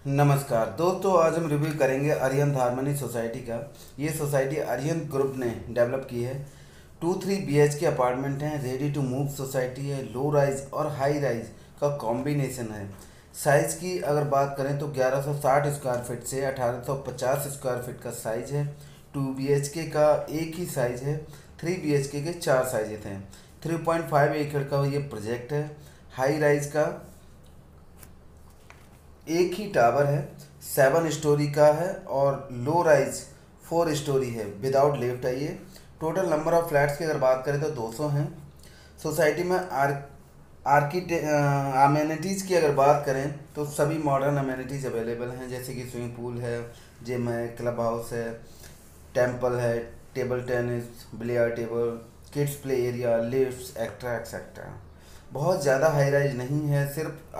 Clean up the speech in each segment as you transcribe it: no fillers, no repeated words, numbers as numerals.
नमस्कार दोस्तों, आज हम रिव्यू करेंगे अरिहंत हार्मनी सोसाइटी का। ये सोसाइटी अरिहंत ग्रुप ने डेवलप की है। 2-3 BHK अपार्टमेंट हैं, रेडी टू मूव सोसाइटी है, लो राइज और हाई राइज का कॉम्बिनेशन है। साइज़ की अगर बात करें तो 1160 स्क्वायर फीट से 1850 स्क्वायर फीट का साइज है। 2 BHK का एक ही साइज है, 3 BHK के 4 साइजेस हैं। 3.5 एकड़ का ये प्रोजेक्ट है। हाई राइज का एक ही टावर है, 7 स्टोरी का है और लो राइज 4 स्टोरी है, विदाउट लिफ्ट है ये। टोटल नंबर ऑफ फ्लैट्स की अगर बात करें तो 200 हैं। सोसाइटी में अमेनिटीज़ की अगर बात करें तो सभी मॉडर्न अमेनिटीज़ अवेलेबल हैं, जैसे कि स्विमिंग पूल है, जिम है, क्लब हाउस है, टेम्पल है, table tennis, billiard table, kids play area, lifts extra etcetera. बहुत ज़्यादा हाई राइज नहीं है, सिर्फ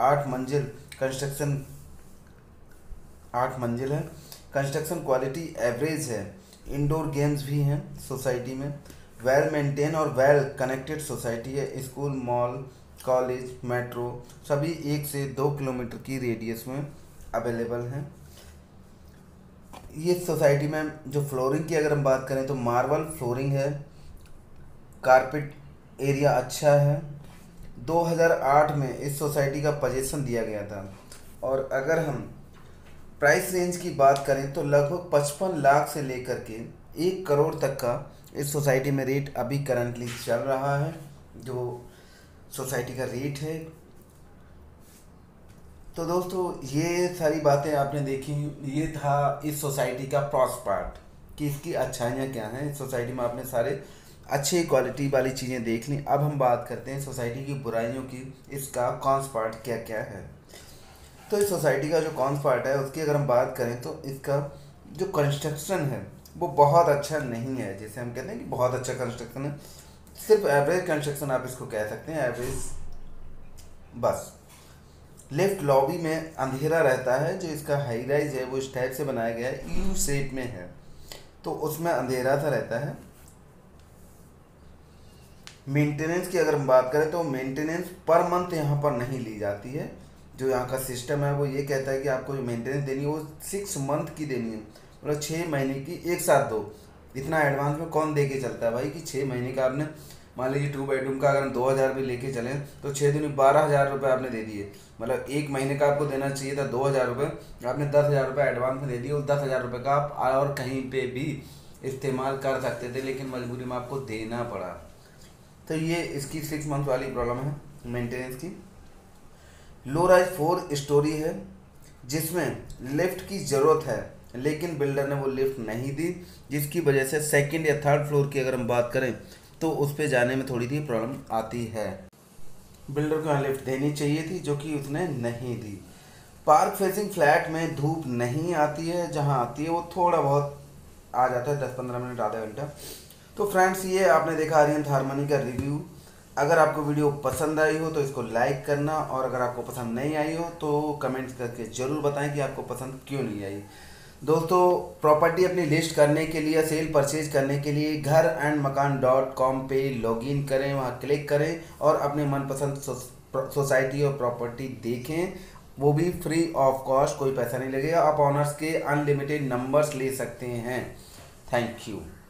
8 मंजिल है। कंस्ट्रक्शन क्वालिटी एवरेज है। इंडोर गेम्स भी हैं सोसाइटी में। वेल मेंटेन और वेल कनेक्टेड सोसाइटी है। स्कूल, मॉल, कॉलेज, मेट्रो सभी 1 से 2 किलोमीटर की रेडियस में अवेलेबल हैं। ये सोसाइटी में जो फ्लोरिंग की अगर हम बात करें तो मार्बल फ्लोरिंग है। कारपेट एरिया अच्छा है। 2008 में इस सोसाइटी का पोजीशन दिया गया था। और अगर हम प्राइस रेंज की बात करें तो लगभग 55 लाख से लेकर के 1 करोड़ तक का इस सोसाइटी में रेट अभी करंटली चल रहा है, जो सोसाइटी का रेट है। तो दोस्तों, ये सारी बातें आपने देखी। ये था इस सोसाइटी का प्रॉस पार्ट कि इसकी अच्छाइयाँ क्या हैं। इस सोसाइटी में आपने सारे अच्छी क्वालिटी वाली चीज़ें देख ली। अब हम बात करते हैं सोसाइटी की बुराइयों की। इसका कॉन्स पार्ट क्या क्या है। तो इस सोसाइटी का जो कॉन्स पार्ट है उसकी अगर हम बात करें तो इसका जो कंस्ट्रक्शन है वो बहुत अच्छा नहीं है। जैसे हम कहते हैं कि बहुत अच्छा कंस्ट्रक्शन है, सिर्फ एवरेज कंस्ट्रक्शन आप इसको कह सकते हैं, एवरेज बस। लेफ्ट लॉबी में अंधेरा रहता है। जो इसका हाई राइज है वो इस टाइप से बनाया गया है, यू शेप में है, तो उसमें अंधेरा सा रहता है। मेंटेनेंस की अगर हम बात करें तो मेंटेनेंस पर मंथ यहाँ पर नहीं ली जाती है। जो यहाँ का सिस्टम है वो ये कहता है कि आपको जो मेंटेनेंस देनी है वो 6 मंथ की देनी है, मतलब 6 महीने की एक साथ दो। इतना एडवांस में कौन दे के चलता है भाई कि 6 महीने का आपने, मान लीजिए 2 बेडरूम का अगर हम 2000 रुपये लेके चलें तो 6 दूनी 12,000 रुपये आपने दे दिए। मतलब 1 महीने का आपको देना चाहिए था 2000 रुपये, आपने 10,000 रुपये एडवांस में दे दिए। उस 10,000 रुपये का आप और कहीं पे भी इस्तेमाल कर सकते थे, लेकिन मजबूरी में आपको देना पड़ा। तो ये इसकी 6 मंथ वाली प्रॉब्लम है मेंटेनेंस की। लो राइज 4 स्टोरी है जिसमें लिफ्ट की ज़रूरत है, लेकिन बिल्डर ने वो लिफ्ट नहीं दी, जिसकी वजह से सेकंड या थर्ड फ्लोर की अगर हम बात करें तो उस पे जाने में थोड़ी सी प्रॉब्लम आती है। बिल्डर को यहाँ लिफ्ट देनी चाहिए थी, जो कि उसने नहीं दी। पार्क फेसिंग फ्लैट में धूप नहीं आती है, जहाँ आती है वो थोड़ा बहुत आ जाता है, 10-15 मिनट, आधा घंटा। तो फ्रेंड्स, ये आपने देखा अरिहंत हार्मनी का रिव्यू। अगर आपको वीडियो पसंद आई हो तो इसको लाइक करना, और अगर आपको पसंद नहीं आई हो तो कमेंट्स करके ज़रूर बताएं कि आपको पसंद क्यों नहीं आई। दोस्तों, प्रॉपर्टी अपनी लिस्ट करने के लिए, सेल परचेज करने के लिए gharanmakan.com पे लॉगिन करें, वहाँ क्लिक करें और अपने मनपसंद सोसाइटी और प्रॉपर्टी देखें। वो भी फ्री ऑफ कॉस्ट, कोई पैसा नहीं लगेगा। आप ऑनर्स के अनलिमिटेड नंबर्स ले सकते हैं। Thank you.